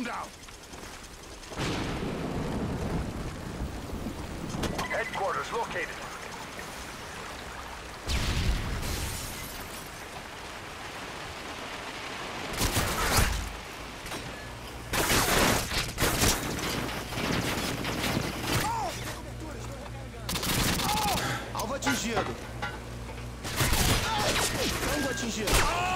them down. Headquarters located. Alvo atingido. Alvo atingido.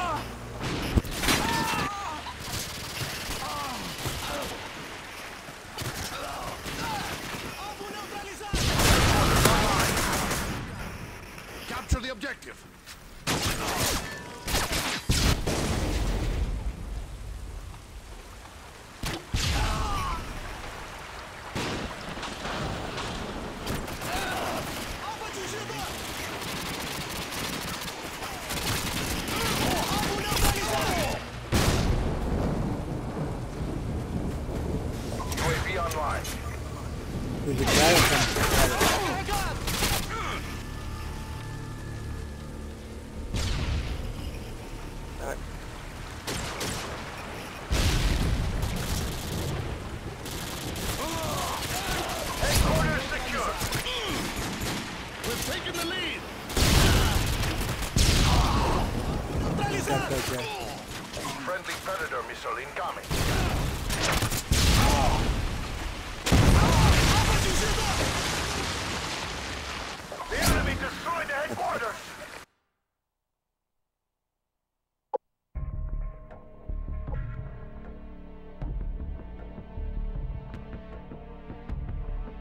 Capture the objective. UAV online. Headquarters secure. We've taken the lead. Friendly Predator missile incoming.